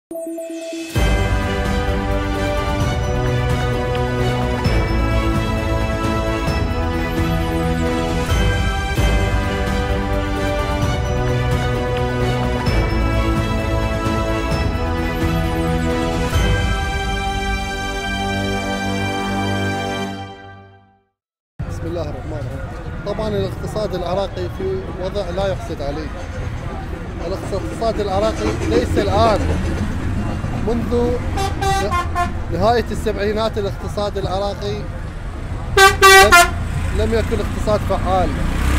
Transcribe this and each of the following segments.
بسم الله الرحمن الرحيم. طبعا الاقتصاد العراقي في وضع لا يحسد عليه. الاقتصاد العراقي ليس الآن، منذ نهاية السبعينات الاقتصاد العراقي لم يكن اقتصاد فعال.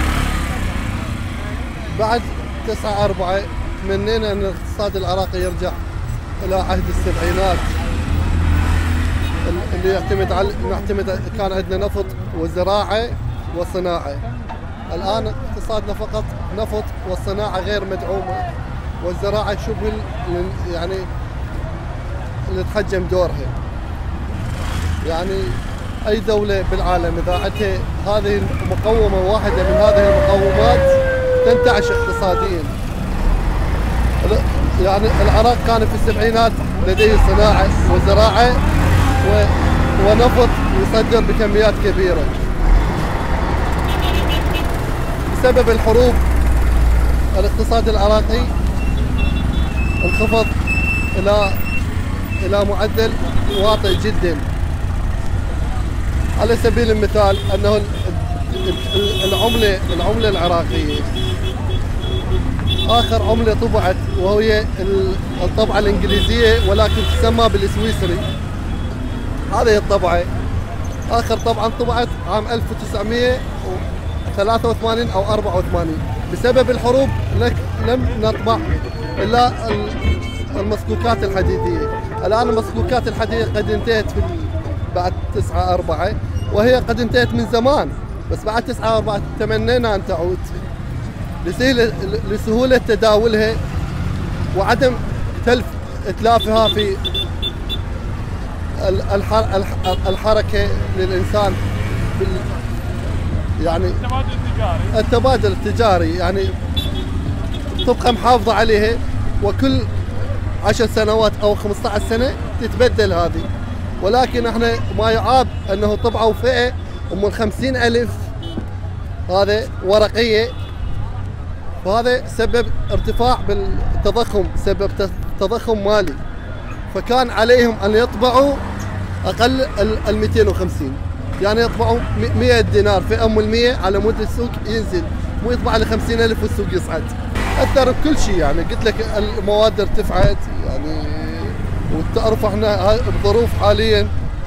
بعد 9/4 تمنينا أن الاقتصاد العراقي يرجع إلى عهد السبعينات اللي نعتمد كان عندنا نفط وزراعة وصناعة. الآن اقتصادنا فقط نفط، والصناعة غير مدعومة، والزراعة شبه يعني اللي تحجم دورها. يعني أي دولة بالعالم إذا عندها هذه المقومة واحدة من هذه المقومات تنتعش اقتصاديا. يعني العراق كان في السبعينات لديه صناعة وزراعة ونفط يصدر بكميات كبيرة. بسبب الحروب الاقتصاد العراقي انخفض إلى معدل واطئ جدا. على سبيل المثال أنه العملة العراقية آخر عملة طبعت وهي الطبعة الإنجليزية ولكن تسمى بالسويسري. هذه الطبعة آخر طبعا طبعت عام 1983 أو 84. بسبب الحروب لم نطبع إلا المصكوكات الحديدية. الآن المصكوكات الحديدية قد انتهت بعد 9/4، وهي قد انتهت من زمان، بس بعد 9/4 تمنينا أن تعود لسهولة تداولها وعدم إتلافها في الحركة للإنسان، يعني التبادل التجاري، يعني تبقى محافظة عليها، وكل 10 سنوات أو 15 سنة تتبدل هذه. ولكن احنا ما يعاب أنه طبعوا فئة أم 50,000 هذا ورقية، وهذا سبب ارتفاع بالتضخم، سبب تضخم مالي. فكان عليهم أن يطبعوا أقل 250، يعني يطبعوا 100 دينار في أم 100 على مود السوق ينزل، مو يطبع ل 50,000 والسوق يصعد. أثر بكل شيء، يعني قلت لك المواد ارتفعت، يعني وتعرف احنا الظروف حاليا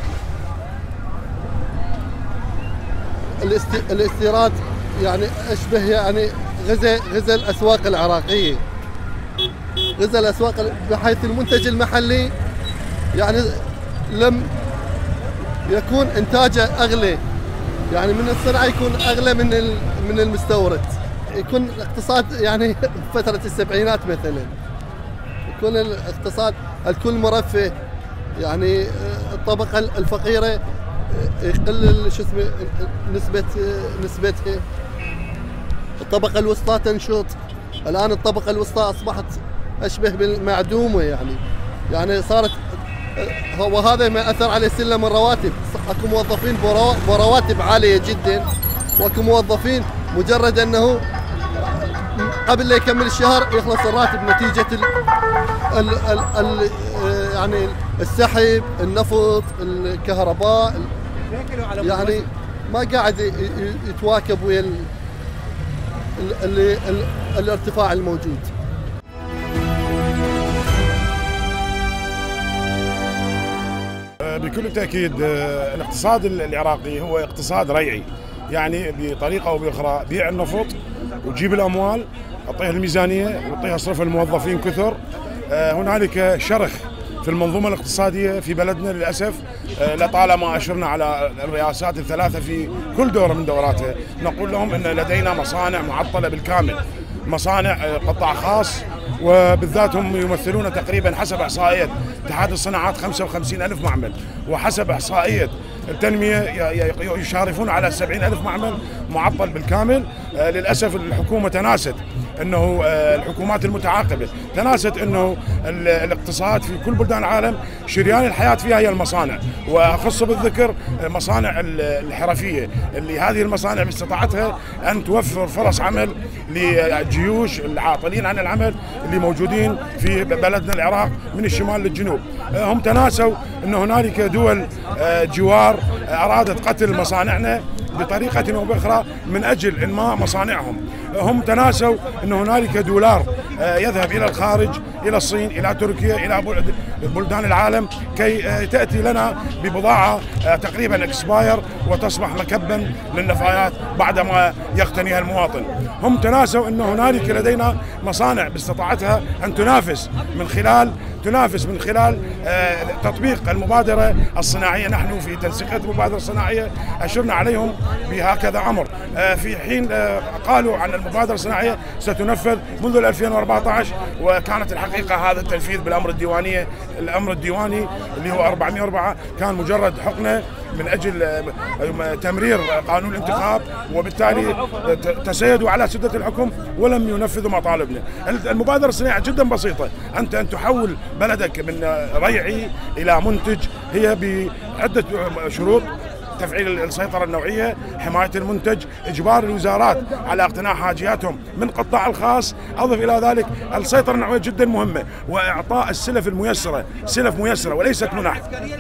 الاستيراد يعني أشبه يعني غزا الأسواق العراقية، غزا الأسواق، بحيث المنتج المحلي يعني لم يكون إنتاجه أغلى، يعني من الصناعة يكون أغلى من المستورد. يكون الاقتصاد يعني فترة السبعينات مثلا يكون الاقتصاد الكل مرفه، يعني الطبقة الفقيرة يقل شو اسمه نسبتها، الطبقة الوسطى تنشط. الآن الطبقة الوسطى أصبحت أشبه بالمعدومة، يعني صارت، وهذا ما أثر على سلم الرواتب. اكو موظفين برواتب عالية جدا، واكو موظفين مجرد أنه قبل لا يكمل الشهر يخلص الراتب نتيجة يعني السحب، النفط، الكهرباء، يعني ما قاعد يتواكب ويا الارتفاع الموجود. بكل تأكيد الاقتصاد العراقي هو اقتصاد ريعي، يعني بطريقة أو بأخرى بيع النفط وتجيب الأموال، تعطيها الميزانية وتعطيها صرف الموظفين كثر. هنالك شرخ في المنظومة الاقتصادية في بلدنا للأسف. لطالما أشرنا على الرئاسات الثلاثة في كل دورة من دوراتها نقول لهم أن لدينا مصانع معطلة بالكامل، مصانع قطاع خاص، وبالذات هم يمثلون تقريبا حسب إحصائية اتحاد الصناعات 55,000 معمل، وحسب إحصائية التنمية يشارفون على 70,000 معمل معطل بالكامل. للأسف الحكومة تناست انه الحكومات المتعاقبه تناست انه الاقتصاد في كل بلدان العالم شريان الحياه فيها هي المصانع، واخص بالذكر المصانع الحرفيه اللي هذه المصانع باستطاعتها ان توفر فرص عمل لجيوش العاطلين عن العمل اللي موجودين في بلدنا العراق من الشمال للجنوب. هم تناسوا ان هنالك دول جوار ارادت قتل مصانعنا بطريقة أو بأخرى من أجل إنماء مصانعهم. هم تناسوا أن هنالك دولار يذهب إلى الخارج، إلى الصين، إلى تركيا، إلى بلدان العالم كي تأتي لنا ببضاعة تقريبا اكسباير وتصبح مكبا للنفايات بعدما يقتنيها المواطن. هم تناسوا أن هنالك لدينا مصانع باستطاعتها أن تنافس من خلال تطبيق المبادرة الصناعية. نحن في تنسيقية المبادرة الصناعية أشرنا عليهم بهكذا أمر، في حين قالوا عن المبادرة الصناعية ستنفذ منذ 2014، وكانت الحقيقة هذا التنفيذ بالأمر الديواني اللي هو 404 كان مجرد حقنة من أجل تمرير قانون الانتخاب، وبالتالي تسيدوا على سدة الحكم ولم ينفذوا مطالبنا. المبادرة الصناعية جدا بسيطة، أنت أن تحول بلدك من ريعي إلى منتج، هي بعدة شروط: تفعيل السيطرة النوعية، حماية المنتج، إجبار الوزارات على اقتناء حاجياتهم من القطاع الخاص، أضف إلى ذلك السيطرة النوعية جدا مهمة، وإعطاء السلف الميسرة، سلف ميسرة وليست منح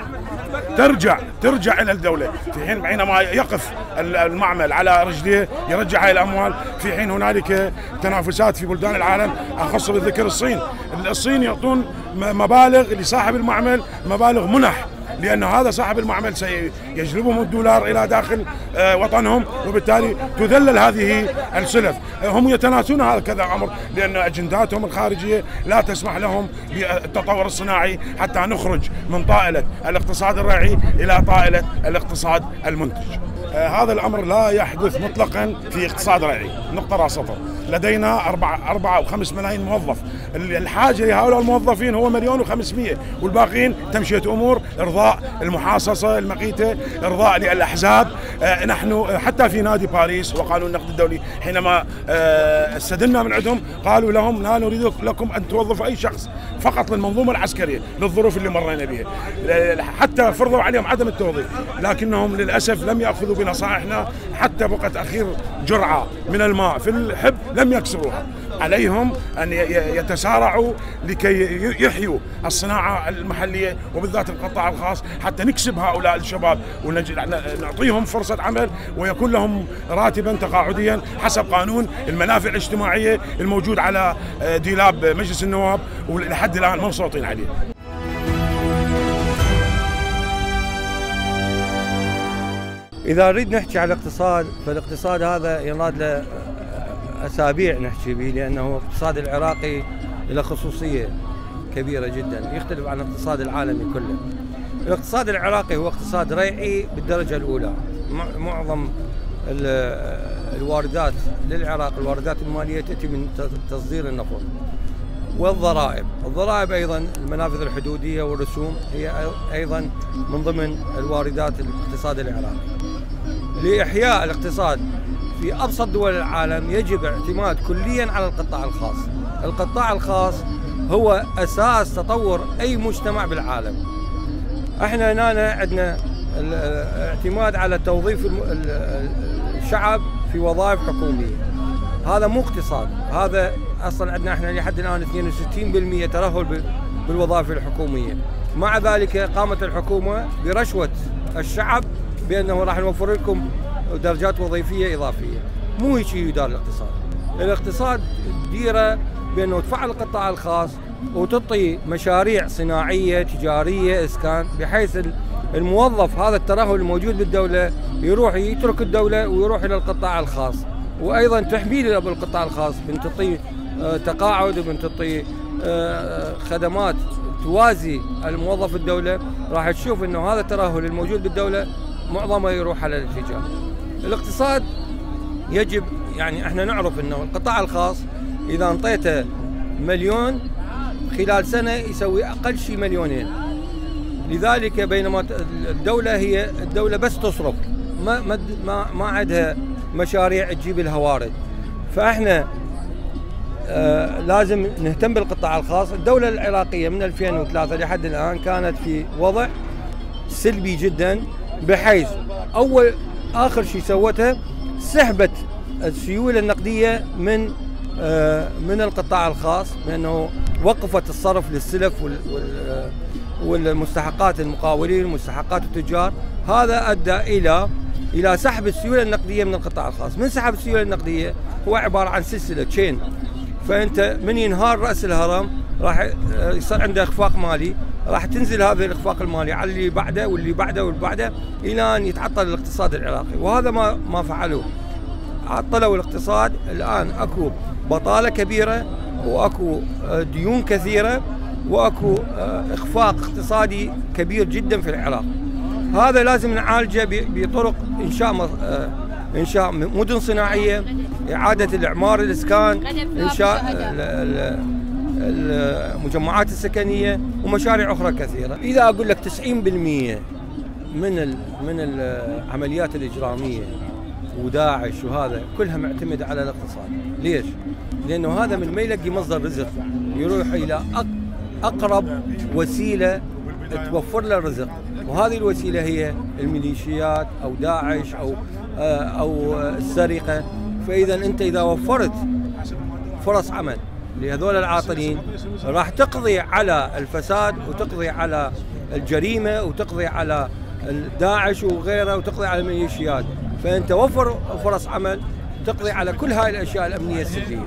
ترجع إلى الدولة، في حين حينما يقف المعمل على رجليه يرجع هاي الأموال، في حين هنالك تنافسات في بلدان العالم أخص بالذكر الصين يعطون مبالغ لصاحب المعمل، مبالغ منح، لأن هذا صاحب المعمل سيجلبهم الدولار إلى داخل وطنهم، وبالتالي تذلل هذه السلف. هم يتناسون هكذا أمر لأن أجنداتهم الخارجية لا تسمح لهم بالتطور الصناعي حتى نخرج من طائلة الاقتصاد الريعي إلى طائلة الاقتصاد المنتج. هذا الأمر لا يحدث مطلقا في اقتصاد ريعي، نقطة راس سطر. لدينا 4 أو 5 ملايين موظف، الحاجة لهؤلاء الموظفين هو 1,500,000، والباقيين تمشية أمور، إرضاء المحاصصة المقيتة، إرضاء للأحزاب. نحن حتى في نادي باريس وقانون النقد الدولي حينما استدلنا من عندهم قالوا لهم لا نريد لكم أن توظفوا أي شخص، فقط للمنظومة العسكرية للظروف اللي مرينا بها، حتى فرضوا عليهم عدم التوظيف، لكنهم للأسف لم يأخذوا بنصائحنا، حتى بقت أخير جرعة من الماء في الحب لم يكسروها. عليهم أن يتسارعوا لكي يحيوا الصناعة المحلية وبالذات القطاع الخاص، حتى نكسب هؤلاء الشباب ونعطيهم فرصة عمل ويكون لهم راتبا تقاعديا حسب قانون المنافع الاجتماعية الموجود على دولاب مجلس النواب ولحد الآن ما مصوتين عليه. إذا نريد نحكي على الاقتصاد، فالاقتصاد هذا يناد له أسابيع نحكي به، لأنه الاقتصاد العراقي له خصوصية كبيرة جدا يختلف عن الاقتصاد العالمي كله. الاقتصاد العراقي هو اقتصاد ريعي بالدرجة الأولى، معظم الواردات للعراق، الواردات المالية تأتي من تصدير النفط والضرائب أيضا المنافذ الحدودية والرسوم هي أيضا من ضمن الواردات الاقتصاد العراقي. لإحياء الاقتصاد في أبسط دول العالم يجب اعتماد كليا على القطاع الخاص. القطاع الخاص هو أساس تطور أي مجتمع بالعالم. احنا هنا عندنا الاعتماد على توظيف الشعب في وظائف حكومية، هذا مو اقتصاد، هذا أصلا عندنا احنا لحد الآن 62% ترهل بالوظائف الحكومية. مع ذلك قامت الحكومة برشوة الشعب بأنه راح نوفر لكم درجات وظيفية إضافية. مو هيك يدار الاقتصاد. الاقتصاد ديره بأنه تفعل القطاع الخاص وتعطي مشاريع صناعية تجارية إسكان، بحيث الموظف هذا الترهل الموجود بالدولة يروح يترك الدولة ويروح إلى القطاع الخاص، وأيضا تحميل بالقطاع الخاص بنتعطي تقاعد وبنتعطي خدمات توازي الموظف الدولة. راح تشوف أنه هذا الترهل الموجود بالدولة معظمه يروح على الاتجاه. الاقتصاد يجب يعني احنا نعرف انه القطاع الخاص اذا انطيته 1,000,000 خلال سنة يسوي اقل شيء 2,000,000. لذلك بينما الدولة بس تصرف ما عندها مشاريع تجيب الهوارد. فاحنا لازم نهتم بالقطاع الخاص. الدولة العراقية من 2003 لحد الآن كانت في وضع سلبي جدا، بحيث آخر شيء سوته سحبت السيولة النقدية من القطاع الخاص، لأنه وقفت الصرف للسلف والمستحقات المقاولين ومستحقات التجار. هذا أدى إلى سحب السيولة النقدية من القطاع الخاص. من سحب السيولة النقدية هو عبارة عن سلسلة تشين، فأنت من ينهار رأس الهرم راح يصير عنده إخفاق مالي، راح تنزل هذا الإخفاق المالي على اللي بعده واللي بعده واللي بعده إلى أن يتعطل الاقتصاد العراقي. وهذا ما فعلوه، عطلوا الاقتصاد. الآن أكو بطالة كبيرة، وأكو ديون كثيرة، وأكو إخفاق اقتصادي كبير جدا في العراق. هذا لازم نعالجه بطرق إنشاء مدن صناعية، إعادة الإعمار الإسكان، إنشاء المجمعات السكنية ومشاريع أخرى كثيرة. إذا أقول لك 90% من العمليات الإجرامية وداعش وهذا كلها معتمدة على الاقتصاد. ليش؟ لأنه هذا من ما يلاقي مصدر رزق يروح إلى أقرب وسيلة توفر له الرزق، وهذه الوسيلة هي الميليشيات أو داعش أو السرقة. فإذا أنت إذا وفرت فرص عمل لهذول العاطلين راح تقضي على الفساد وتقضي على الجريمة وتقضي على داعش وغيره وتقضي على الميليشيات. فأنت وفر فرص عمل تقضي على كل هاي الأشياء الأمنية السرية.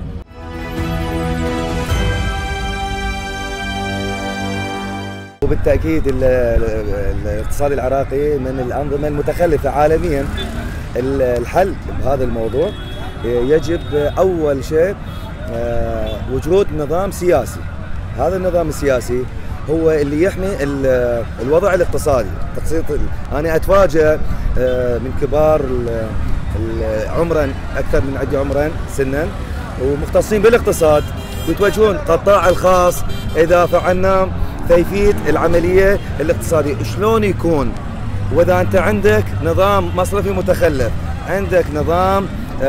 وبالتأكيد الاقتصاد العراقي من الأنظمة المتخلفة عالميا. الحل بهذا الموضوع يجب أول شيء وجود نظام سياسي. هذا النظام السياسي هو اللي يحمي الوضع الاقتصادي. أنا أتفاجأ من كبار عمرا أكثر من عندي عمرا سنا ومختصين بالاقتصاد يتوجهون قطاع الخاص إذا فعلنا كيفية العملية الاقتصادية شلون يكون. وإذا أنت عندك نظام مصرفي متخلف، عندك نظام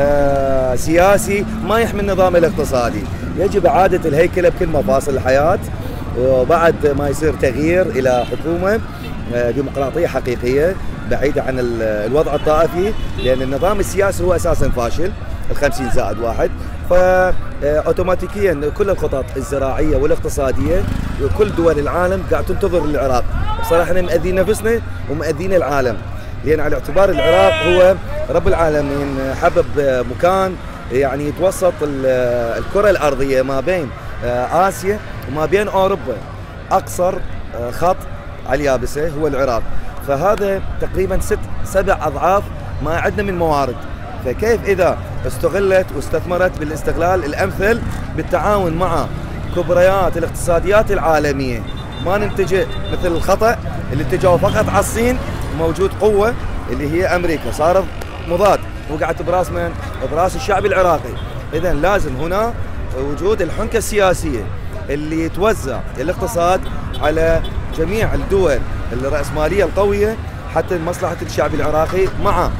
سياسي ما يحمي النظام الاقتصادي، يجب إعادة الهيكلة بكل مفاصل الحياة. وبعد ما يصير تغيير إلى حكومة ديمقراطية حقيقية بعيدة عن الوضع الطائفي، لأن النظام السياسي هو أساسا فاشل، 50+1. فأوتوماتيكيا كل الخطط الزراعية والاقتصادية وكل دول العالم قاعد تنتظر العراق. بصراحة احنا مأذين نفسنا ومأذين العالم، لأن على اعتبار العراق هو رب العالمين حبب مكان يعني يتوسط الكرة الأرضية ما بين آسيا وما بين أوروبا. أقصر خط على اليابسة هو العراق، فهذا تقريبا 6-7 أضعاف ما عندنا من موارد. فكيف إذا استغلت واستثمرت بالاستغلال الأمثل بالتعاون مع كبريات الاقتصاديات العالمية، ما ننتج مثل الخطأ اللي اتجهوا فقط على الصين. موجود قوة اللي هي أمريكا صارت مضاد وقعت براس من؟ براس الشعب العراقي. إذا لازم هنا وجود الحنكة السياسية اللي يتوزع الاقتصاد على جميع الدول الرأسمالية القوية حتى مصلحة الشعب العراقي، مع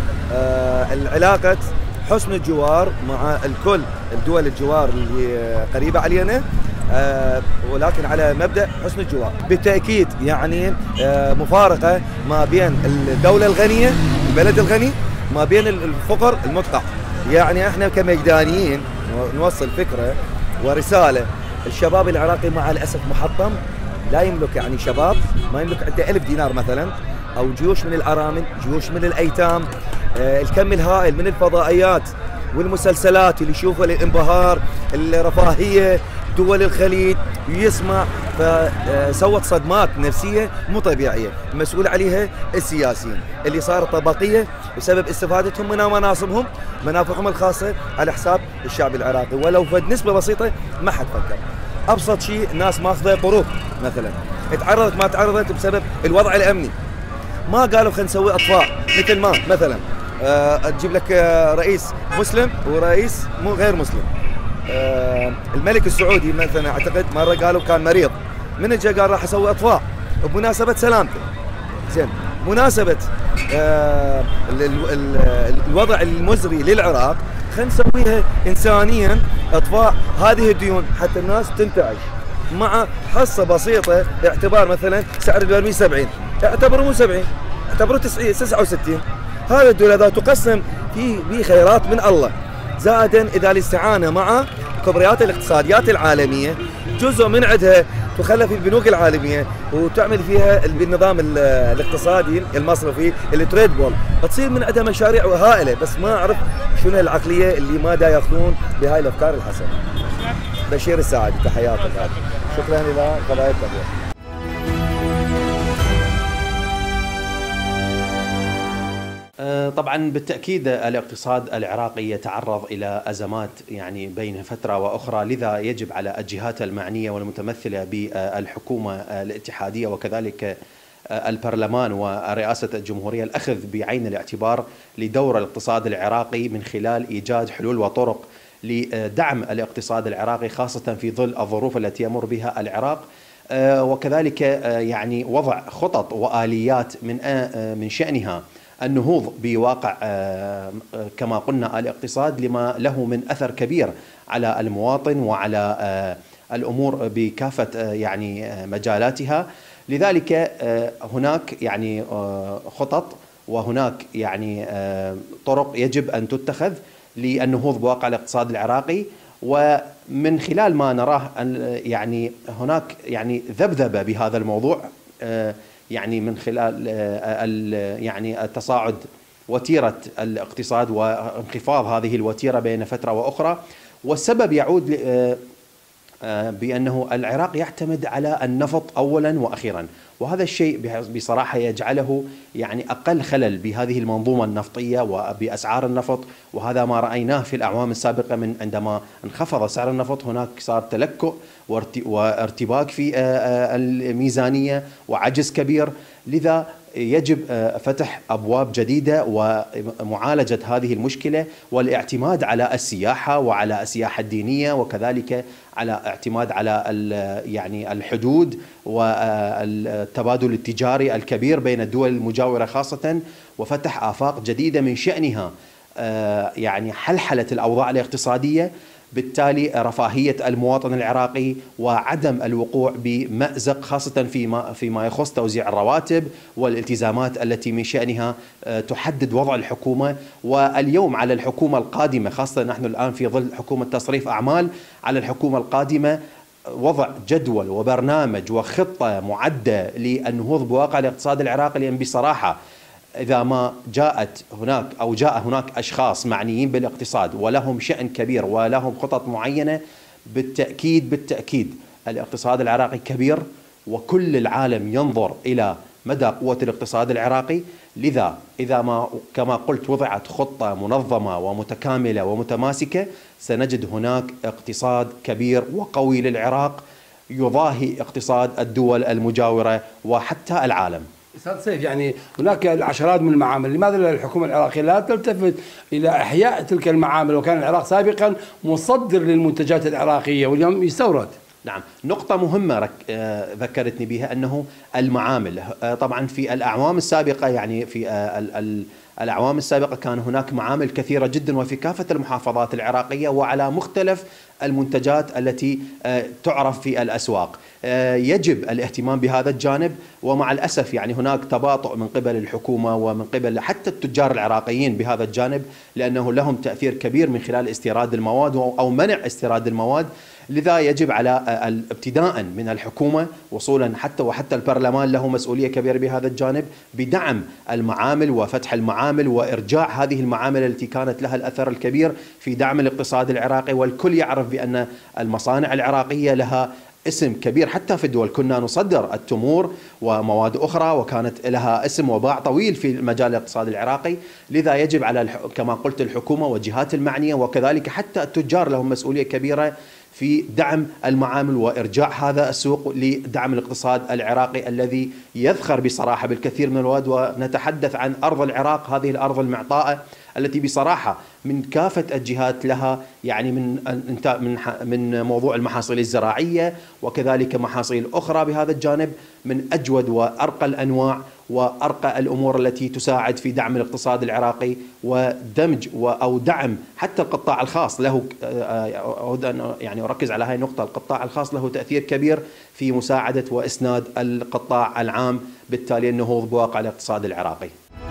العلاقة حسن الجوار مع الكل الدول الجوار اللي قريبة علينا، ولكن على مبدأ حسن الجوار. بالتأكيد يعني مفارقة ما بين الدولة الغنية البلد الغني ما بين الفقر المدقع. يعني احنا كميدانيين نوصل فكرة ورسالة. الشباب العراقي مع الأسف محطم، لا يملك يعني شباب ما يملك عنده 1000 دينار مثلا، أو جيوش من الأرامل، جيوش من الأيتام. الكم الهائل من الفضائيات والمسلسلات اللي يشوفها للانبهار الرفاهية دول الخليج يسمع، فسوت صدمات نفسية مو طبيعية المسؤول عليها السياسيين اللي صارت طبقية بسبب استفادتهم من مناصبهم منافعهم الخاصة على حساب الشعب العراقي. ولو فد نسبة بسيطة ما حد فكر. أبسط شيء الناس ماخذة قروض مثلا، تعرضت ما تعرضت بسبب الوضع الأمني. ما قالوا خلينا نسوي أطفاء مثل ما مثلا تجيب لك رئيس مسلم ورئيس مو غير مسلم. الملك السعودي مثلا اعتقد مره قالوا كان مريض، من اجى قال راح اسوي اطفاء بمناسبه سلامته. زين مناسبه الوضع المزري للعراق خلينا نسويها انسانيا اطفاء هذه الديون حتى الناس تنتعش، مع حصه بسيطه باعتبار مثلا سعر البرميل 70، اعتبره مو 70، اعتبره 69. هذا الدول اذا تقسم في خيرات من الله، زائدا اذا الاستعانه مع كبريات الاقتصاديات العالميه، جزء من عندها تخلى في البنوك العالميه وتعمل فيها بالنظام الاقتصادي المصرفي التريد بول، تصير من عندها مشاريع هائله، بس ما اعرف شنو العقليه اللي ما دا ياخذون بهاي الافكار الحسنه. بشير السعادي، تحياتك. شكرا الى قضايا التقوى. طبعا بالتأكيد الاقتصاد العراقي يتعرض إلى أزمات يعني بين فترة وأخرى، لذا يجب على الجهات المعنية والمتمثلة بالحكومة الاتحادية وكذلك البرلمان ورئاسة الجمهورية الأخذ بعين الاعتبار لدور الاقتصاد العراقي من خلال إيجاد حلول وطرق لدعم الاقتصاد العراقي، خاصة في ظل الظروف التي يمر بها العراق، وكذلك يعني وضع خطط وآليات من شأنها النهوض بواقع كما قلنا الاقتصاد لما له من أثر كبير على المواطن وعلى الأمور بكافة يعني مجالاتها. لذلك هناك يعني خطط وهناك يعني طرق يجب أن تتخذ للنهوض بواقع الاقتصاد العراقي، ومن خلال ما نراه يعني هناك يعني ذبذبة بهذا الموضوع، يعني من خلال يعني التصاعد وتيرة الاقتصاد وانخفاض هذه الوتيرة بين فترة وأخرى، والسبب يعود بأنه العراق يعتمد على النفط أولا وأخيرا، وهذا الشيء بصراحة يجعله يعني أقل خلل بهذه المنظومة النفطية وبأسعار النفط، وهذا ما رأيناه في الأعوام السابقة. من عندما انخفض سعر النفط هناك صار تلكؤ وارتباك في الميزانية وعجز كبير، لذا يجب فتح أبواب جديدة ومعالجة هذه المشكلة والاعتماد على السياحة وعلى السياحة الدينية، وكذلك على اعتماد على يعني الحدود والتبادل التجاري الكبير بين الدول المجاورة خاصة، وفتح آفاق جديدة من شأنها يعني حلحلة الأوضاع الاقتصادية، بالتالي رفاهية المواطن العراقي وعدم الوقوع بمأزق خاصة فيما يخص توزيع الرواتب والالتزامات التي من شأنها تحدد وضع الحكومة. واليوم على الحكومة القادمة، خاصة نحن الآن في ظل حكومة تصريف أعمال، على الحكومة القادمة وضع جدول وبرنامج وخطة معدة للنهوض بواقع الاقتصاد العراقي، لأن بصراحة إذا ما جاءت هناك أو جاء هناك أشخاص معنيين بالاقتصاد ولهم شأن كبير ولهم خطط معينة، بالتأكيد الاقتصاد العراقي كبير وكل العالم ينظر إلى مدى قوة الاقتصاد العراقي. لذا إذا ما كما قلت وضعت خطة منظمة ومتكاملة ومتماسكة، سنجد هناك اقتصاد كبير وقوي للعراق يضاهي اقتصاد الدول المجاورة وحتى العالم. استاذ سيف، يعني هناك العشرات من المعامل، لماذا الحكومة العراقية لا تلتفت إلى إحياء تلك المعامل؟ وكان العراق سابقا مصدر للمنتجات العراقية واليوم يستورد. نعم، نقطة مهمة ذكرتني بها أنه المعامل طبعا في الأعوام السابقة، يعني في الأعوام السابقة كان هناك معامل كثيرة جدا وفي كافة المحافظات العراقية وعلى مختلف المنتجات التي تعرف في الأسواق. يجب الاهتمام بهذا الجانب، ومع الأسف يعني هناك تباطؤ من قبل الحكومة ومن قبل حتى التجار العراقيين بهذا الجانب، لأنه لهم تأثير كبير من خلال استيراد المواد أو منع استيراد المواد. لذا يجب على ابتداء من الحكومة وصولا وحتى البرلمان له مسؤولية كبيرة بهذا الجانب، بدعم المعامل وفتح المعامل وإرجاع هذه المعامل التي كانت لها الأثر الكبير في دعم الاقتصاد العراقي. والكل يعرف بأن المصانع العراقية لها اسم كبير حتى في الدول، كنا نصدر التمور ومواد أخرى وكانت لها اسم وباع طويل في مجال الاقتصاد العراقي. لذا يجب على كما قلت الحكومة والجهات المعنية وكذلك حتى التجار لهم مسؤولية كبيرة في دعم المعامل وإرجاع هذا السوق لدعم الاقتصاد العراقي الذي يذخر بصراحة بالكثير من المواد. ونتحدث عن أرض العراق، هذه الأرض المعطاءة التي بصراحة من كافة الجهات لها يعني من موضوع المحاصيل الزراعية وكذلك محاصيل أخرى بهذا الجانب من أجود وأرقى الأنواع وأرقى الأمور التي تساعد في دعم الاقتصاد العراقي ودمج أو دعم حتى القطاع الخاص له. أود أن يعني أركز على هذه النقطة، القطاع الخاص له تأثير كبير في مساعدة وإسناد القطاع العام، بالتالي النهوض بواقع الاقتصاد العراقي.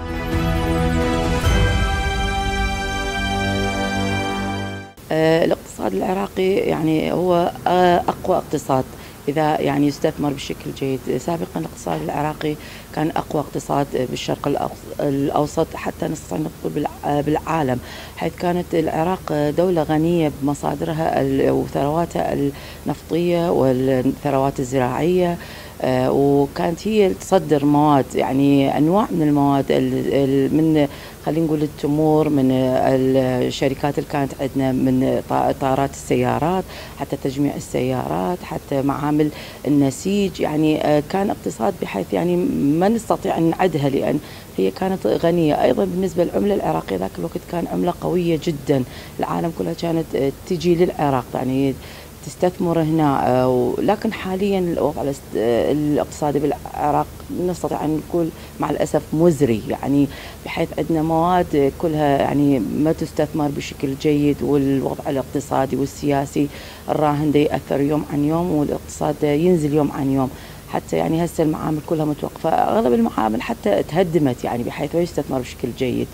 الاقتصاد العراقي يعني هو أقوى اقتصاد إذا يعني يستثمر بشكل جيد. سابقا الاقتصاد العراقي كان أقوى اقتصاد بالشرق الأوسط حتى نستطيع نقول بالعالم، حيث كانت العراق دولة غنية بمصادرها وثرواتها النفطية والثروات الزراعية، وكانت هي تصدر مواد يعني أنواع من المواد من خلينا نقول التمور، من الشركات اللي كانت عندنا، من طائرات السيارات حتى تجميع السيارات حتى معامل النسيج. يعني كان اقتصاد بحيث يعني ما نستطيع أن نعدها لأن هي كانت غنية. أيضا بالنسبة للعملة العراقية ذاك الوقت كان عملة قوية جدا، العالم كلها كانت تجي للعراق يعني تستثمر هنا. لكن حاليا الوضع الاقتصادي بالعراق نستطيع أن نقول مع الأسف مزري، يعني بحيث عندنا مواد كلها يعني ما تستثمر بشكل جيد، والوضع الاقتصادي والسياسي الراهن دا يأثر يوم عن يوم، والاقتصاد ينزل يوم عن يوم. حتى يعني هسه المعامل كلها متوقفة، أغلب المعامل حتى تهدمت يعني بحيث لا يستثمر بشكل جيد.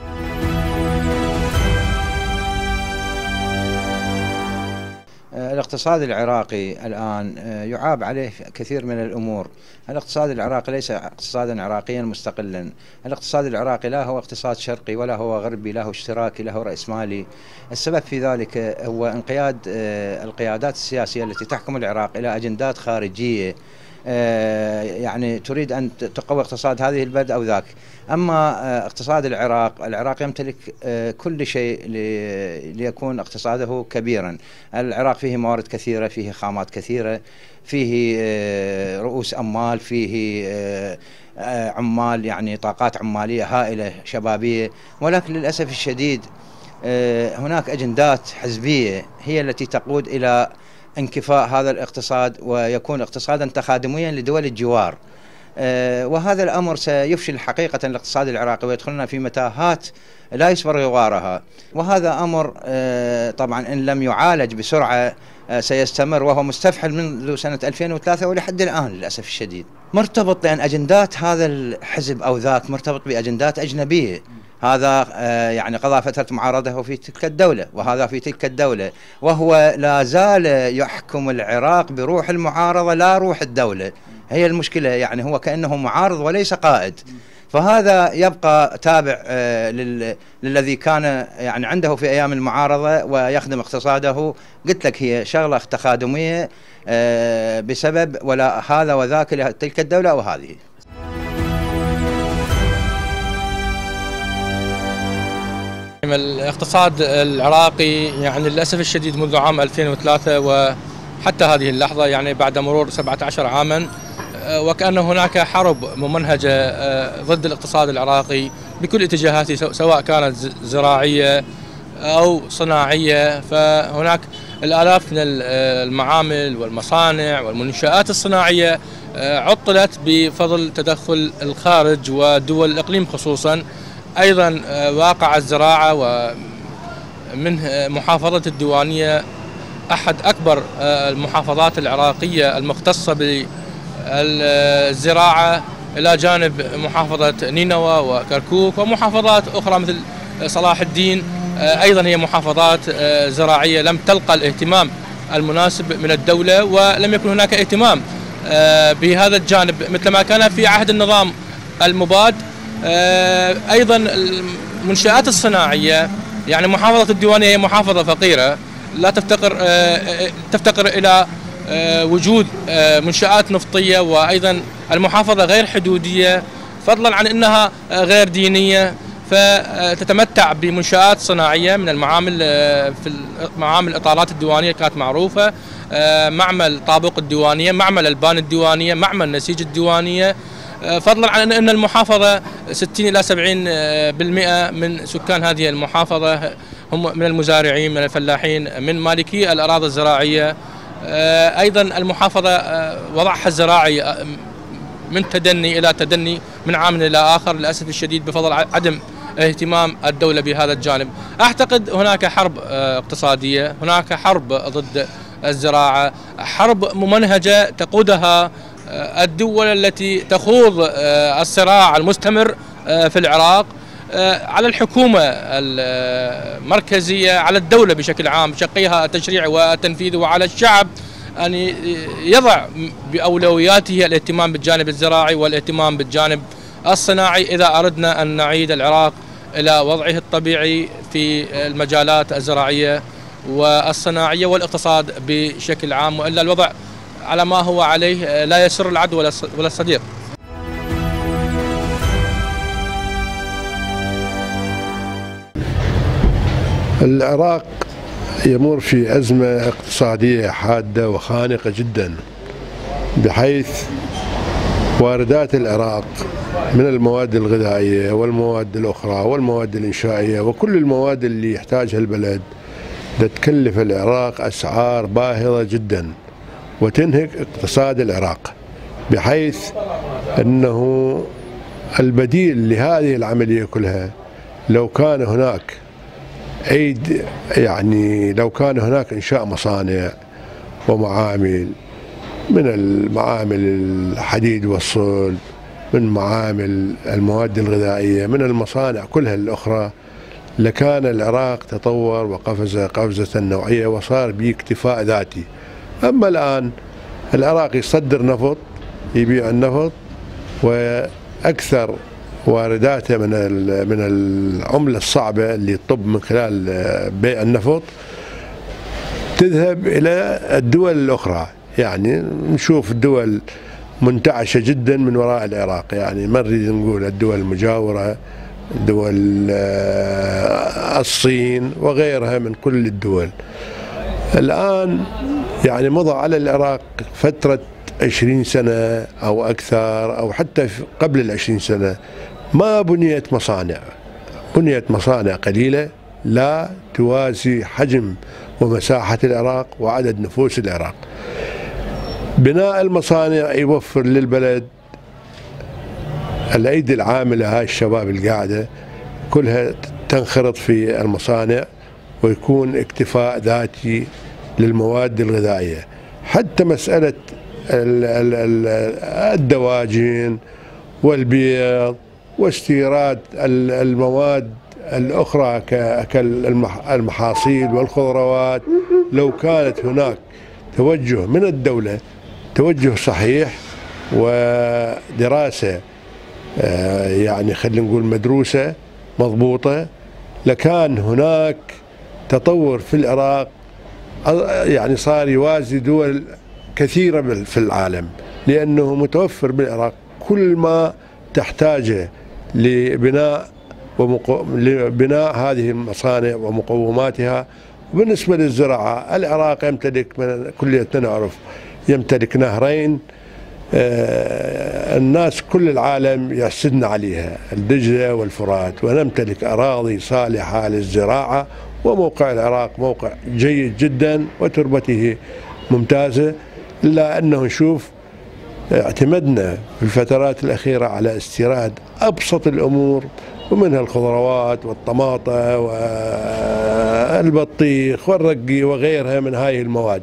الاقتصاد العراقي الآن يعاب عليه كثير من الأمور. الاقتصاد العراقي ليس اقتصادا عراقيا مستقلا، الاقتصاد العراقي لا هو اقتصاد شرقي ولا هو غربي، لا هو اشتراكي لا هو رأسمالي. السبب في ذلك هو انقياد القيادات السياسية التي تحكم العراق إلى أجندات خارجية يعني تريد أن تقوي اقتصاد هذه البلد أو ذاك. أما اقتصاد العراق يمتلك كل شيء ليكون اقتصاده كبيرا. العراق فيه موارد كثيرة، فيه خامات كثيرة، فيه رؤوس أموال، فيه عمال يعني طاقات عمالية هائلة شبابية، ولكن للأسف الشديد هناك أجندات حزبية هي التي تقود إلى انكفاء هذا الاقتصاد ويكون اقتصادا تخادميا لدول الجوار. وهذا الأمر سيفشل حقيقة الاقتصاد العراقي ويدخلنا في متاهات لا يسبر غوارها، وهذا أمر طبعا إن لم يعالج بسرعة سيستمر، وهو مستفحل منذ سنة 2003 ولحد الآن للأسف الشديد. مرتبط لأن أجندات هذا الحزب أو ذاك مرتبط بأجندات أجنبية. هذا يعني قضى فترة معارضته في تلك الدولة وهذا في تلك الدولة، وهو لا زال يحكم العراق بروح المعارضة لا روح الدولة. هي المشكلة، يعني هو كأنه معارض وليس قائد. فهذا يبقى تابع للذي كان يعني عنده في أيام المعارضة ويخدم اقتصاده. قلت لك هي شغلة تخادمية بسبب ولا هذا وذاك لتلك الدولة أو هذه. الاقتصاد العراقي يعني للأسف الشديد منذ عام 2003 وحتى هذه اللحظة يعني بعد مرور 17 عاما وكأن هناك حرب ممنهجة ضد الاقتصاد العراقي بكل اتجاهاته، سواء كانت زراعية أو صناعية. فهناك الآلاف من المعامل والمصانع والمنشآت الصناعية عطلت بفضل تدخل الخارج ودول الإقليم خصوصا. أيضا واقع الزراعة ومن محافظة الديوانية أحد أكبر المحافظات العراقية المختصة بالزراعة إلى جانب محافظة نينوى وكركوك ومحافظات أخرى مثل صلاح الدين، أيضا هي محافظات زراعية لم تلقى الاهتمام المناسب من الدولة، ولم يكن هناك اهتمام بهذا الجانب مثل ما كان في عهد النظام المباد. أيضا المنشآت الصناعية، يعني محافظة الديوانية هي محافظة فقيرة لا تفتقر إلى وجود منشآت نفطية، وأيضا المحافظة غير حدودية فضلا عن أنها غير دينية، فتتمتع بمنشآت صناعية من المعامل في معامل إطارات الديوانية كانت معروفة، معمل طابق الديوانية، معمل البان الديوانية، معمل نسيج الديوانية، فضلا عن أن المحافظة 60 إلى 70% من سكان هذه المحافظة هم من المزارعين، من الفلاحين، من مالكي الأراضي الزراعية. أيضا المحافظة وضعها الزراعي من تدني إلى تدني، من عام إلى آخر للأسف الشديد بفضل عدم اهتمام الدولة بهذا الجانب. أعتقد هناك حرب اقتصادية، هناك حرب ضد الزراعة، حرب ممنهجة تقودها الدول التي تخوض الصراع المستمر في العراق على الحكومة المركزية، على الدولة بشكل عام بشقيها التشريعي والتنفيذي، وعلى الشعب أن يضع بأولوياته الاهتمام بالجانب الزراعي والاهتمام بالجانب الصناعي إذا أردنا أن نعيد العراق إلى وضعه الطبيعي في المجالات الزراعية والصناعية والاقتصاد بشكل عام، وإلا الوضع على ما هو عليه لا يسر العدو ولا الصديق. العراق يمر في أزمة اقتصادية حادة وخانقة جدا، بحيث واردات العراق من المواد الغذائية والمواد الأخرى والمواد الإنشائية وكل المواد اللي يحتاجها البلد تكلف العراق أسعار باهظة جدا وتنهك اقتصاد العراق، بحيث أنه البديل لهذه العملية كلها لو كان هناك لو كان هناك إنشاء مصانع ومعامل، من المعامل الحديد والصلب، من معامل المواد الغذائية، من المصانع كلها الأخرى، لكان العراق تطور وقفز قفزة نوعية وصار باكتفاء ذاتي. أما الآن العراق يصدر نفط، يبيع النفط، وأكثر وارداته من العملة الصعبة اللي تطب من خلال بيع النفط تذهب إلى الدول الأخرى. يعني نشوف دول منتعشة جدا من وراء العراق، يعني ما نريد نقول الدول المجاورة، دول الصين وغيرها من كل الدول. الآن يعني مضى على العراق فترة 20 سنة أو أكثر أو حتى قبل 20 سنة ما بنيت مصانع، بنيت مصانع قليلة لا توازي حجم ومساحة العراق وعدد نفوس العراق. بناء المصانع يوفر للبلد الأيدي العاملة، هاي الشباب القاعدة كلها تنخرط في المصانع ويكون اكتفاء ذاتي للمواد الغذائية. حتى مسألة الدواجن والبيض واستيراد المواد الأخرى كالمحاصيل والخضروات، لو كانت هناك توجه من الدولة، توجه صحيح ودراسة يعني خلينا نقول مدروسة مضبوطة، لكان هناك تطور في العراق، يعني صار يوازي دول كثيرة في العالم، لأنه متوفر بالعراق كل ما تحتاجه لبناء هذه المصانع ومقوماتها. وبالنسبة للزراعة، العراق يمتلك، كلنا نعرف، يمتلك نهرين الناس كل العالم يحسدنا عليها، الدجلة والفرات، ونمتلك أراضي صالحة للزراعة، وموقع العراق موقع جيد جدا وتربته ممتازة، إلا أنه نشوف اعتمدنا في الفترات الأخيرة على استيراد أبسط الأمور، ومنها الخضروات والطماطة والبطيخ والرقي وغيرها من هذه المواد.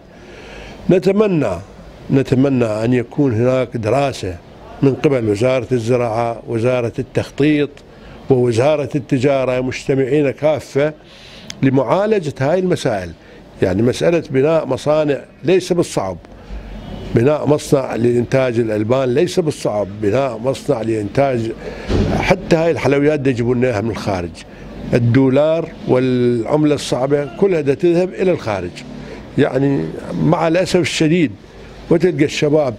نتمنى أن يكون هناك دراسة من قبل وزارة الزراعة، وزارة التخطيط، ووزارة التجارة، مجتمعين كافة لمعالجة هاي المسائل. يعني مسألة بناء مصانع ليس بالصعب، بناء مصنع لإنتاج الألبان ليس بالصعب، بناء مصنع لإنتاج حتى هاي الحلويات يجيبون لها من الخارج. الدولار والعملة الصعبة كلها تذهب إلى الخارج، يعني مع الأسف الشديد. وتلقى الشباب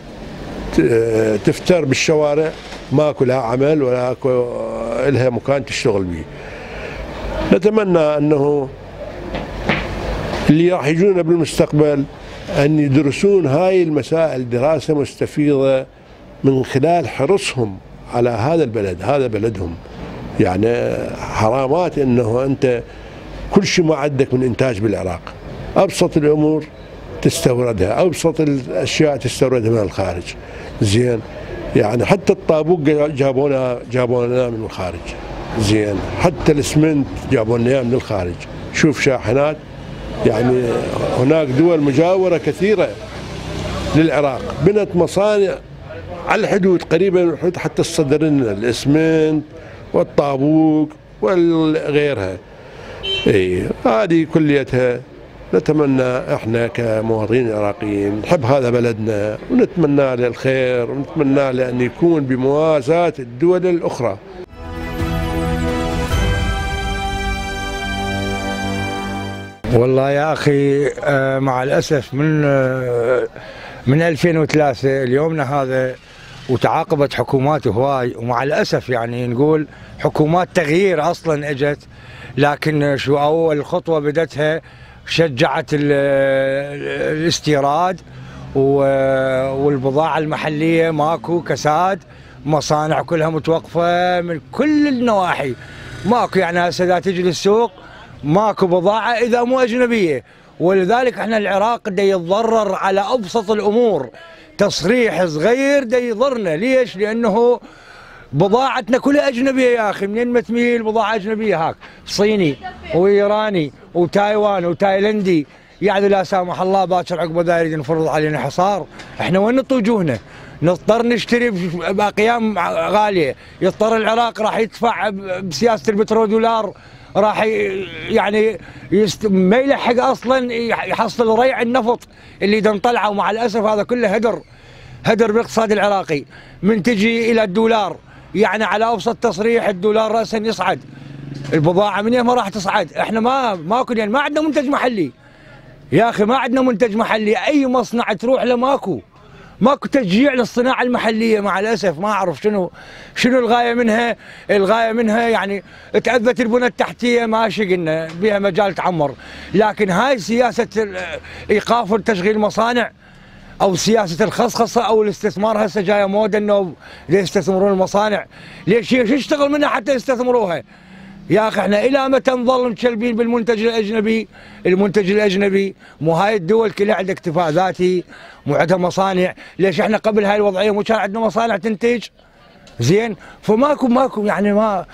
تفتر بالشوارع، ماكو لها عمل ولا لها مكان تشتغل به. نتمنى أنه اللي راح يجونا بالمستقبل أن يدرسون هاي المسائل دراسة مستفيضة من خلال حرصهم على هذا البلد، هذا بلدهم. يعني حرامات انه انت كل شيء ما عندك من انتاج بالعراق، ابسط الامور تستوردها، ابسط الاشياء تستوردها من الخارج. زين، يعني حتى الطابوق جابونا من الخارج. زين، حتى الاسمنت جابوا لنا من الخارج. شوف شاحنات، يعني هناك دول مجاورة كثيرة للعراق بنت مصانع على الحدود، قريبة من الحدود، حتى تصدر لنا الاسمنت والطابوق وغيرها. اي هذه كليتها نتمنى احنا كمواطنين عراقيين نحب هذا بلدنا ونتمنى له الخير ونتمنى له ان يكون بموازاة الدول الاخرى. والله يا اخي مع الاسف من 2003 اليومنا هذا وتعاقبت حكومات هواي، ومع الاسف يعني نقول حكومات تغيير اصلا اجت، لكن شو اول خطوه بدتها شجعت الاستيراد والبضاعه المحليه ماكو، كساد، مصانع كلها متوقفه من كل النواحي، ماكو. يعني هسه اذا تجي للسوق ماكو بضاعه اذا مو اجنبيه، ولذلك احنا العراق دا يتضرر على ابسط الامور. تصريح صغير دا يضرنا، ليش؟ لانه بضاعتنا كلها اجنبيه يا اخي، منين ما تميل بضاعه اجنبيه، هاك صيني وايراني وتايوان وتايلندي. يعني لا سامح الله باكر عقبه ذا يريد نفرض علينا حصار، احنا وين نطي وجوهنا؟ نضطر نشتري باقيام غاليه، يضطر العراق راح يدفع بسياسه البترودولار، راح يعني ما يلحق اصلا يحصل ريع النفط اللي نطلعه. ومع الاسف هذا كله هدر بالاقتصاد العراقي. من تجي الى الدولار، يعني على ابسط تصريح الدولار راسا يصعد، البضاعه من ما راح تصعد. احنا ماكو، يعني ما عندنا منتج محلي يا اخي، ما عندنا منتج محلي. اي مصنع تروح له ماكو تشجيع للصناعه المحليه. مع الاسف ما اعرف شنو الغايه منها. يعني تاذت البنى التحتيه، ماشي قلنا بها مجال تعمر، لكن هاي سياسه ايقاف تشغيل المصانع او سياسه الخصخصه او الاستثمار. هسه جايه موده انه يستثمرون المصانع. ليش يشتغل منها حتى يستثمروها؟ يا اخي احنا الى متى نظل متشلبين بالمنتج الاجنبي؟ المنتج الاجنبي مو هاي الدول كلها عندها اكتفاء ذاتي، مو عندها مصانع. ليش احنا قبل هاي الوضعيه مو كان عندنا مصانع تنتج؟ زين، فماكو يعني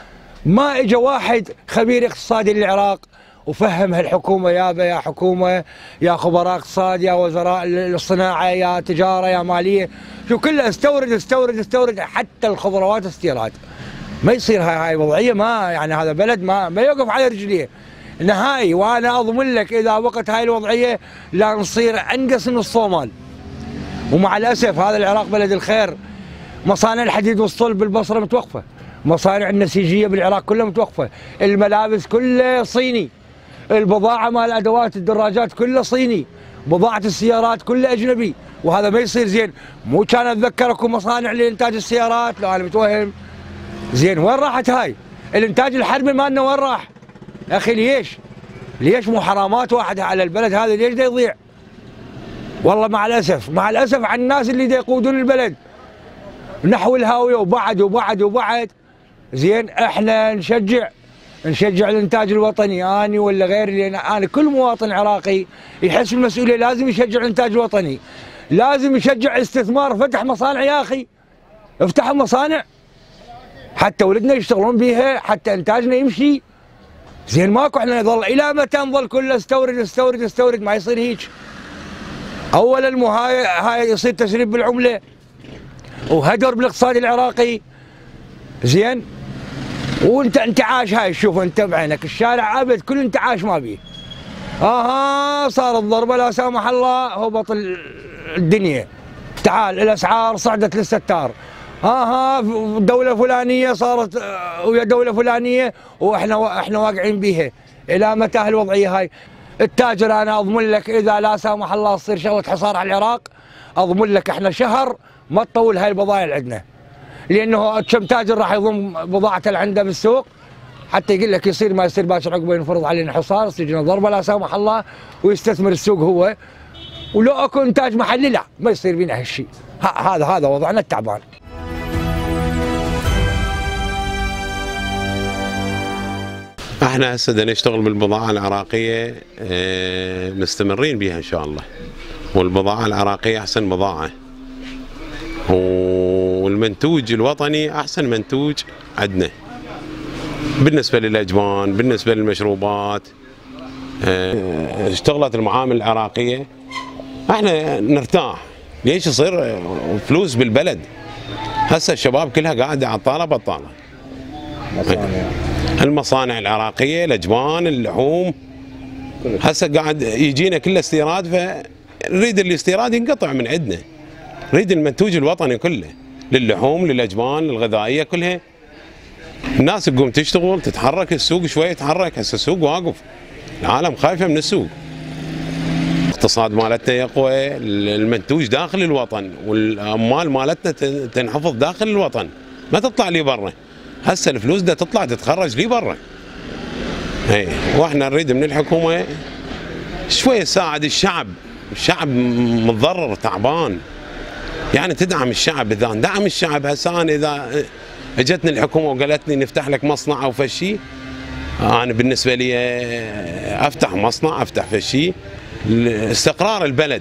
ما اجى واحد خبير اقتصادي للعراق وفهم هالحكومه يا حكومه، يا خبراء اقتصاد، يا وزراء الصناعه، يا تجاره، يا ماليه، شو كله استورد حتى الخضروات استيراد. ما يصير هاي وضعيه، ما يعني هذا بلد ما يوقف على رجليه نهائي. وانا اضمن لك اذا وقت هاي الوضعيه لا نصير انقص من الصومال. ومع الاسف هذا العراق بلد الخير، مصانع الحديد والصلب بالبصره متوقفه، مصانع النسيجيه بالعراق كلها متوقفه، الملابس كلها صيني، البضاعه مال ادوات الدراجات كلها صيني، بضاعه السيارات كلها اجنبي. وهذا ما يصير. زين، مو كان اتذكر اكو مصانع لانتاج السيارات؟ لو انا متوهم. زين، وين راحت هاي؟ الانتاج الحربي مالنا وين راح؟ يا اخي ليش مو حرامات واحده على البلد هذا؟ ليش دا يضيع؟ والله مع الاسف على الناس اللي دا يقودون البلد نحو الهاويه وبعد. زين، احنا نشجع الانتاج الوطني، اني ولا غيري، لان انا كل مواطن عراقي يحس بالمسؤوليه، لازم يشجع الانتاج الوطني، لازم يشجع استثمار. فتح مصانع يا اخي، افتحوا مصانع حتى ولدنا يشتغلون بيها، حتى انتاجنا يمشي. زين، ماكو. احنا نظل الى متى نظل كله استورد؟ ما يصير هيك. اولا مو هاي يصير تسريب بالعمله وهدر بالاقتصاد العراقي. زين، وانت انتعاش هاي، شوف انت بعينك الشارع ابد كل انتعاش ما بيه. صارت ضربه لا سامح الله، هبط الدنيا، تعال الاسعار صعدت للستار. دولة فلانية صارت ويا دولة فلانية واحنا واقعين بيها. الى متى هالوضعية هاي؟ التاجر انا اضمن لك اذا لا سامح الله تصير شغلة حصار على العراق، اضمن لك احنا شهر ما تطول هاي البضائع اللي عندنا، لانه كم تاجر راح يضم بضاعته اللي عنده بالسوق حتى يقول لك يصير ما يصير باكر عقبه ينفرض علينا حصار، سجن ضربه لا سامح الله، ويستثمر السوق هو. ولو اكو انتاج محلي لا ما يصير بينا هالشيء. هذا وضعنا التعبان. احنا هسه نشتغل بالبضاعة العراقية، مستمرين بها ان شاء الله، والبضاعة العراقية احسن بضاعة، والمنتوج الوطني احسن منتوج عندنا بالنسبة للاجبان، بالنسبة للمشروبات. اشتغلت المعامل العراقية احنا نرتاح. ليش يصير فلوس بالبلد؟ هسه الشباب كلها قاعدة عطالة بطالة. المصانع العراقية، الاجبان، اللحوم، هسه قاعد يجينا كله استيراد، فنريد الاستيراد ينقطع من عندنا، نريد المنتوج الوطني كله، للحوم، للاجبان، للغذائية كلها. الناس تقوم تشتغل، تتحرك، السوق شوي يتحرك. هسه السوق واقف، العالم خايفة من السوق. الاقتصاد مالتنا يقوى، المنتوج داخل الوطن، والاموال مالتنا تنحفظ داخل الوطن، ما تطلع لي برا. هسه الفلوس دا تطلع تتخرج لي برا. واحنا نريد من الحكومه شويه تساعد الشعب، الشعب متضرر تعبان، يعني تدعم الشعب. اذا دعم الشعب هسه، انا اذا اجتني الحكومه وقالت لي نفتح لك مصنع او فشي، انا بالنسبه لي افتح مصنع، افتح فشي، استقرار البلد.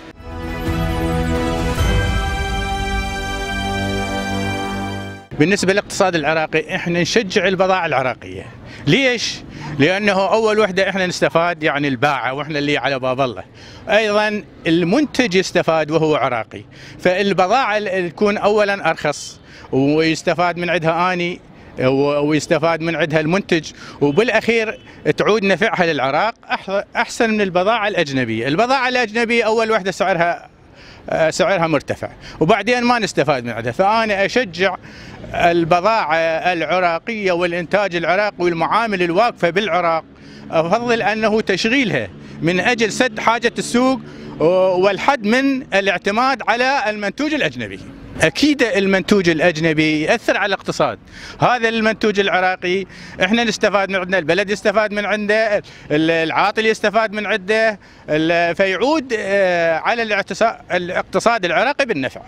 بالنسبة للاقتصاد العراقي احنا نشجع البضائع العراقية. ليش؟ لأنه أول وحدة احنا نستفاد، يعني الباعة واحنا اللي على باب الله. أيضا المنتج يستفاد وهو عراقي، فالبضاعة تكون أولا أرخص ويستفاد من عندها آني ويستفاد من عندها المنتج، وبالأخير تعود نفعها للعراق أحسن من البضاعة الأجنبية. البضاعة الأجنبية أول وحدة سعرها مرتفع وبعدين ما نستفاد من عندها. فأنا أشجع البضاعة العراقية والإنتاج العراقي والمعامل الواقفة بالعراق، أفضل أنه تشغيلها من أجل سد حاجة السوق والحد من الاعتماد على المنتوج الأجنبي. أكيد المنتوج الأجنبي يأثر على الاقتصاد. هذا المنتوج العراقي احنا نستفاد من عندنا، البلد يستفاد من عنده، العاطل يستفاد من عنده، فيعود على الاقتصاد العراقي بالنفع.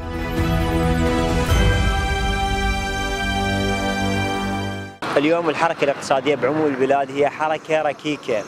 اليوم الحركة الاقتصادية بعموم البلاد هي حركة ركيكة،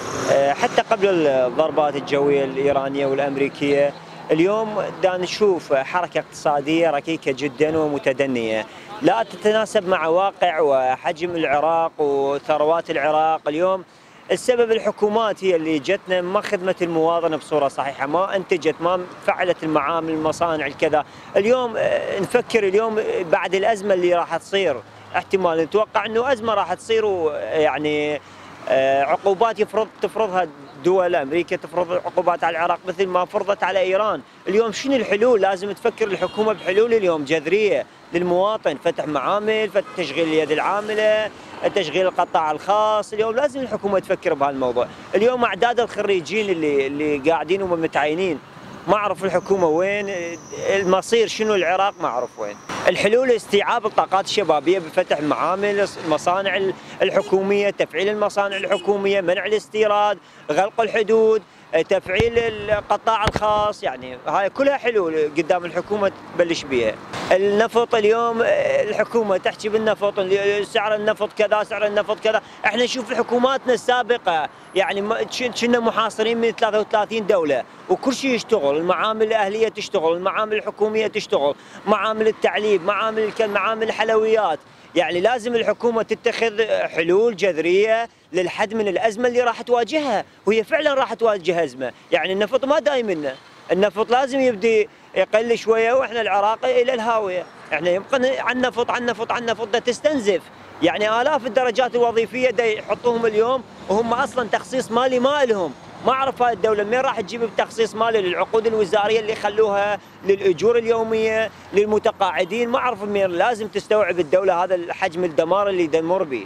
حتى قبل الضربات الجوية الإيرانية والأمريكية. اليوم دا نشوف حركة اقتصادية ركيكة جدا ومتدنية، لا تتناسب مع واقع وحجم العراق وثروات العراق. اليوم السبب الحكومات هي اللي جتنا ما خدمت المواطن بصورة صحيحة، ما أنتجت، ما فعلت المعامل، المصانع الكذا. اليوم نفكر اليوم بعد الأزمة اللي راح تصير، احتمال نتوقع أنه أزمة راح تصير، ويعني عقوبات تفرضها دول أمريكا، تفرض عقوبات على العراق مثل ما فرضت على إيران. اليوم شنو الحلول؟ لازم تفكر الحكومة بحلول اليوم جذرية للمواطن، فتح معامل، تشغيل اليد العاملة، تشغيل القطاع الخاص. اليوم لازم الحكومة تفكر بهالموضوع. اليوم أعداد الخريجين اللي قاعدين ومتعينين، ما أعرف الحكومة وين المصير، شنو العراق ما أعرف وين. الحلول استيعاب الطاقات الشبابية بفتح معامل، المصانع الحكومية، تفعيل المصانع الحكومية، منع الاستيراد، غلق الحدود، تفعيل القطاع الخاص. يعني هاي كلها حلول قدام الحكومة تبلش بها. النفط اليوم الحكومة تحكي بالنفط، سعر النفط كذا، سعر النفط كذا. احنا نشوف حكوماتنا السابقة يعني كنا محاصرين من 33 دولة وكل شيء يشتغل، المعامل الأهلية تشتغل، المعامل الحكومية تشتغل، معامل التعليم، معامل الحلويات. يعني لازم الحكومة تتخذ حلول جذرية للحد من الأزمة اللي راح تواجهها، وهي فعلا راح تواجه أزمة. يعني النفط ما دايمنا، النفط لازم يبدي يقل شوية، وإحنا العراق إلى الهاوية. يعني يبقى عن نفط عن نفط عن نفط، ده تستنزف. يعني آلاف الدرجات الوظيفية ده يحطوهم اليوم وهم أصلا تخصيص مالي ما لهم. ما أعرف هاي الدولة منين راح تجيب بتخصيص مالي للعقود الوزارية اللي خلوها للأجور اليومية للمتقاعدين. ما أعرف منين. لازم تستوعب الدولة هذا الحجم الدمار اللي تمر به.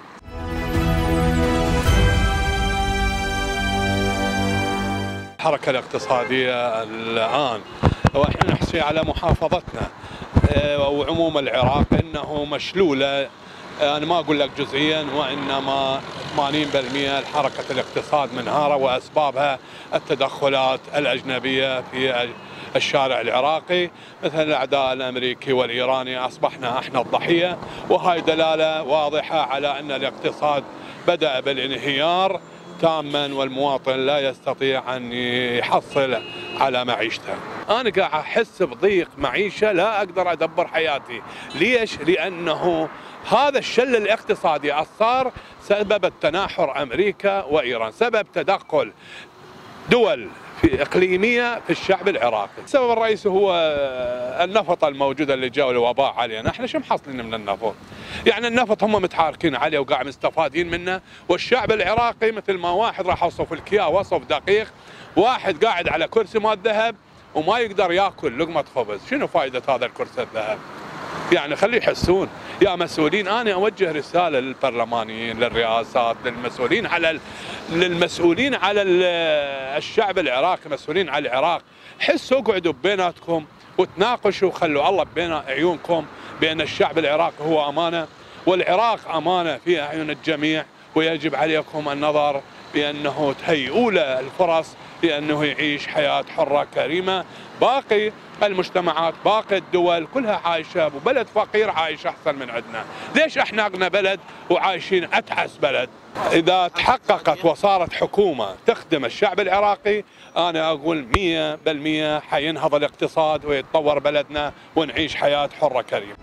الحركة الاقتصادية الآن وإحنا نحكي على محافظتنا وعموم العراق إنه مشلولة. أنا ما أقول لك جزئيا، وإنما 80% الحركة الاقتصاد منهارة، وأسبابها التدخلات الأجنبية في الشارع العراقي، مثل الأعداء الأمريكي والإيراني أصبحنا احنا الضحية، وهاي دلالة واضحة على أن الاقتصاد بدأ بالانهيار تاما، والمواطن لا يستطيع أن يحصل على معيشته. أنا قاعد أحس بضيق معيشة، لا أقدر أدبر حياتي. ليش؟ لأنه هذا الشل الاقتصادي الصار سبب تناحر أمريكا وإيران، سبب تدخل دول إقليمية في الشعب العراقي. السبب الرئيسي هو النفط الموجود اللي جاء الوباء علينا. احنا شو محصلين من النفط؟ يعني النفط هم متحاركين عليه وقاعد مستفادين منه، والشعب العراقي مثل ما واحد راح اوصف لك اياه وصف دقيق، واحد قاعد على كرسي مال ذهب وما يقدر ياكل لقمة خبز. شنو فائدة هذا الكرسي الذهب؟ يعني خليه يحسون يا مسؤولين. انا اوجه رساله للبرلمانيين، للرئاسات، للمسؤولين على الشعب العراقي، مسؤولين على العراق، حسوا اقعدوا بيناتكم وتناقشوا وخلوا الله بين عيونكم بان الشعب العراقي هو امانه، والعراق امانه في اعين الجميع، ويجب عليكم النظر بانه تهيئوا له الفرص بانه يعيش حياه حره كريمه. باقي المجتمعات، باقي الدول كلها عايشه، وبلد فقير عايش احسن من عندنا. ليش احنا اغنى بلد وعايشين اتعس بلد؟ اذا تحققت وصارت حكومه تخدم الشعب العراقي، انا اقول 100% حينهض الاقتصاد ويتطور بلدنا ونعيش حياه حره كريمه.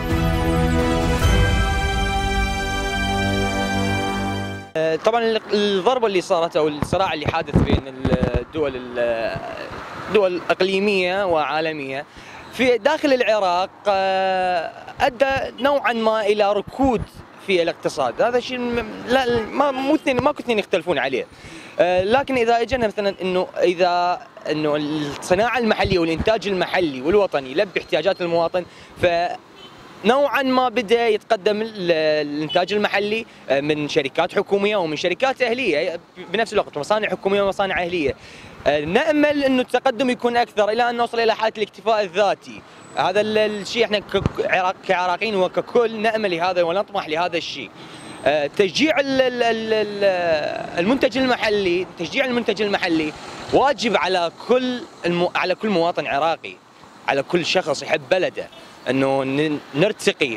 طبعا الضربه اللي صارت او الصراع اللي حادث بين دول اقليميه وعالميه في داخل العراق ادى نوعا ما الى ركود في الاقتصاد. هذا شيء ما اثنين يختلفون عليه. لكن اذا اجينا مثلا انه الصناعه المحليه والانتاج المحلي والوطني يلبي احتياجات المواطن، ف نوعا ما بدأ يتقدم الانتاج المحلي من شركات حكوميه ومن شركات اهليه بنفس الوقت، مصانع حكوميه ومصانع اهليه. نامل انه التقدم يكون اكثر الى ان نوصل الى حاله الاكتفاء الذاتي. هذا الشيء احنا كعراقيين وككل نامل لهذا ونطمح لهذا الشيء. تشجيع المنتج المحلي، تشجيع المنتج المحلي واجب على كل مواطن عراقي، على كل شخص يحب بلده، انه نرتقي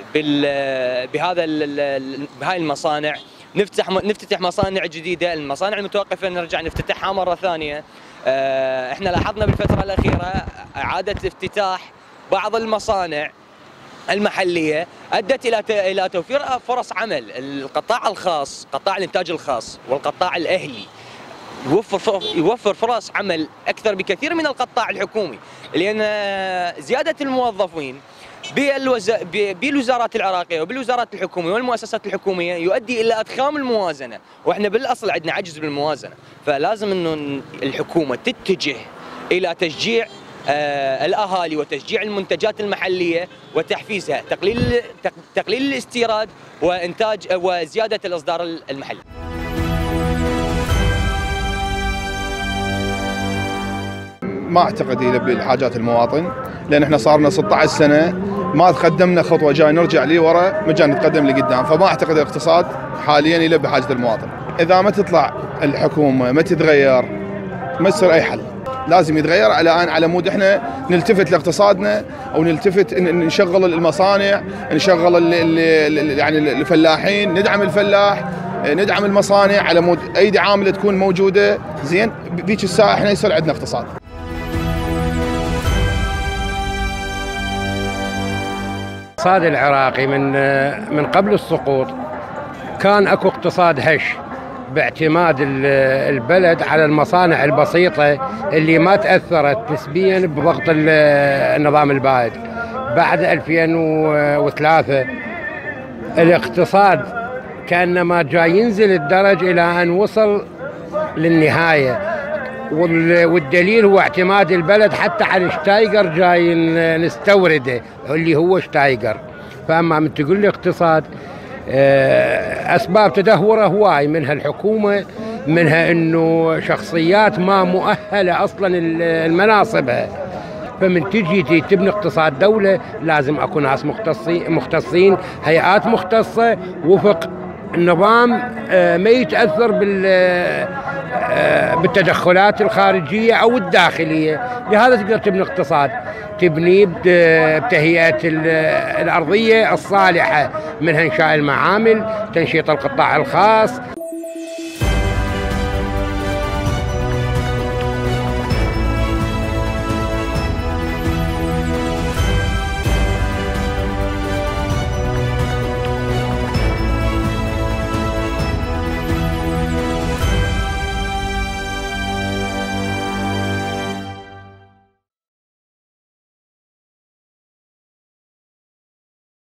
بهاي المصانع، نفتتح مصانع جديده، المصانع المتوقفه نرجع نفتتحها مره ثانيه. احنا لاحظنا بالفتره الاخيره اعاده افتتاح بعض المصانع المحليه ادت الى توفير فرص عمل. القطاع الخاص، قطاع الانتاج الخاص والقطاع الاهلي يوفر فرص عمل اكثر بكثير من القطاع الحكومي، لان زياده الموظفين بالوزارات العراقيه وبالوزارات الحكوميه والمؤسسات الحكوميه يؤدي الى ادخام الموازنه، واحنا بالاصل عندنا عجز بالموازنه. فلازم انه الحكومه تتجه الى تشجيع الاهالي وتشجيع المنتجات المحليه وتحفيزها، تقليل الاستيراد وانتاج وزياده الاصدار المحلي. ما اعتقد يلبي حاجات المواطن، لان احنا صار لنا 16 سنه ما تقدمنا خطوه، جاي نرجع لي ورا مجال نتقدم لقدام، فما اعتقد الاقتصاد حاليا يلبي حاجه المواطن. اذا ما تطلع الحكومه ما تتغير ما يصير اي حل، لازم يتغير على مود احنا نلتفت لاقتصادنا او نلتفت نشغل المصانع، نشغل يعني الفلاحين، ندعم الفلاح، ندعم المصانع على مود اي دعامه تكون موجوده زين، بذيك الساعه احنا يصير عندنا اقتصاد. الاقتصاد العراقي من قبل السقوط كان اكو اقتصاد هش باعتماد البلد على المصانع البسيطة اللي ما تأثرت نسبيا بضغط النظام البائد. بعد 2003 الاقتصاد كأنما جاي ينزل الدرج إلى أن وصل للنهاية، والدليل هو اعتماد البلد حتى على الشتايجر جاي نستورده اللي هو شتايجر. فأما من تقول لي اقتصاد، أسباب تدهوره هواي، منها الحكومة، منها أنه شخصيات ما مؤهلة أصلا المناصبها. فمن تجي تبني اقتصاد دولة لازم أكون ناس مختصين، هيئات مختصة وفق النظام ما يتأثر بالتدخلات الخارجية أو الداخلية. لهذا تقدر تبني اقتصاد، تبني بتهيئة الأرضية الصالحة، منها إنشاء المعامل، تنشيط القطاع الخاص.